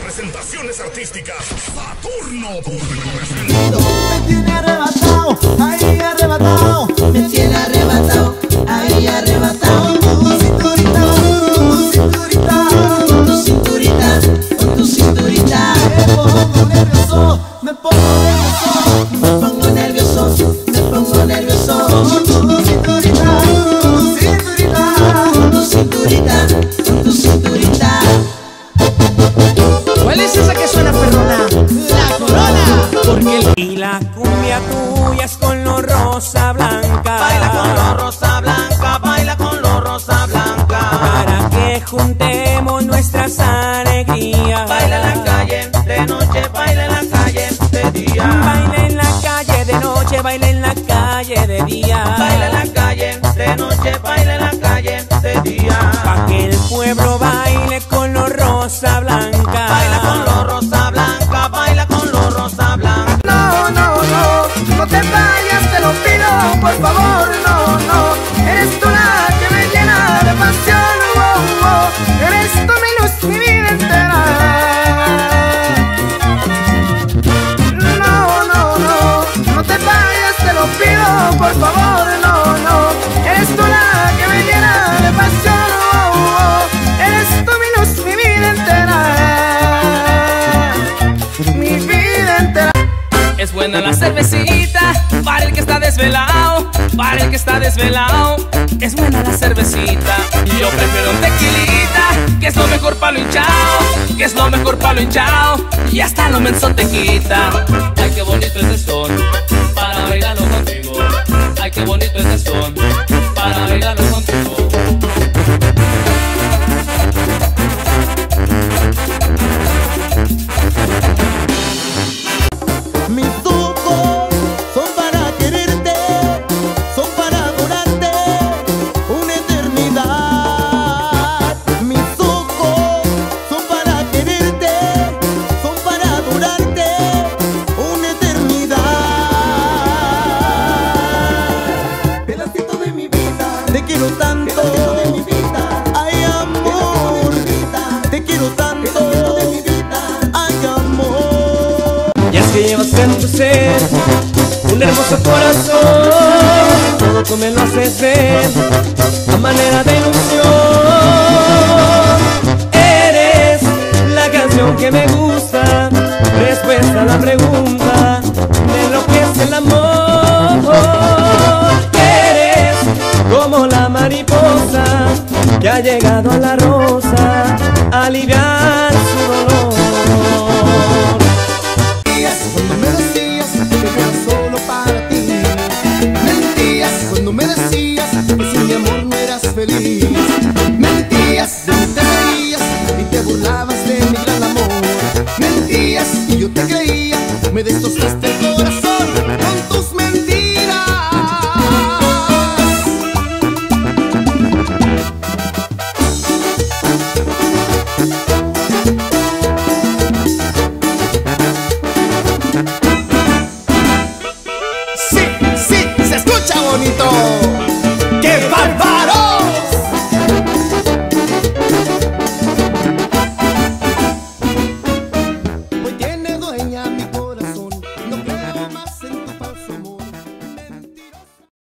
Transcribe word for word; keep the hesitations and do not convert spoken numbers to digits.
Presentaciones artísticas Saturno. Me tiene arrebatado, ahí arrebatado. Me tiene arrebatado, ahí arrebatado. Tu cinturita, tu cinturita, Con tu cinturita, con tu cinturita. me pongo nervioso, me pongo nervioso. Me pongo nervioso, me pongo nervioso. Tu cinturita, tu cinturita, Con tu cinturita, con tu cinturita. ¿Cuál es esa que suena perrona? la corona. Porque el... Y la cumbia tuya es con lo rosa blanca. Baila con lo rosa blanca, baila con lo rosa blanca. Para que juntemos nuestras alegrías. Baila en la calle de noche, baila en la calle de día. Baila en la calle de noche, baila en la calle de día. Baila en la calle de noche, baila en la calle de día. Pa' que el pueblo baile con lo rosa blanca. Baila con lo rosa blanca, baila con lo rosa blanca. No, no, no, no te vayas, te lo pido, por favor, no, no. Eres tú la que me llena de pasión, oh, oh. Eres tú mi luz, mi vida entera. No, no, no, no te vayas, te lo pido, por favor, no, no. Eres tú la que me llena de pasión, oh, oh. Eres tú mi luz, mi vida entera. Mi vida entera. Es buena la cervecita para el que está desvelado, para el que está desvelado. Es buena la cervecita. Yo prefiero un tequilita, que es lo mejor para lo hinchado, que es lo mejor para lo hinchado. Y hasta lo menso te quita. Ay, qué bonito este son, para bailarlo contigo. Ay, qué bonito este son, para bailarlo contigo. Mis ojos son para quererte, son para adorarte una eternidad. Mis ojos son para quererte, son para adorarte una eternidad. Pedacito de mi vida, te quiero tanto. Pedacito de mi vida, ay amor, te quiero tanto. Pedacito de mi vida, ay amor. Y es que llevas en tu ser un hermoso corazón. Todo tú me lo haces ver a manera de ilusión. Eres la canción que me gusta, respuesta a la pregunta de lo que es el amor. Eres como la mariposa que ha llegado a la rosa a aliviar su dolor. Cuando me decías que vivía solo para ti, mentías cuando me decías que sin mi amor no eras feliz. Mentías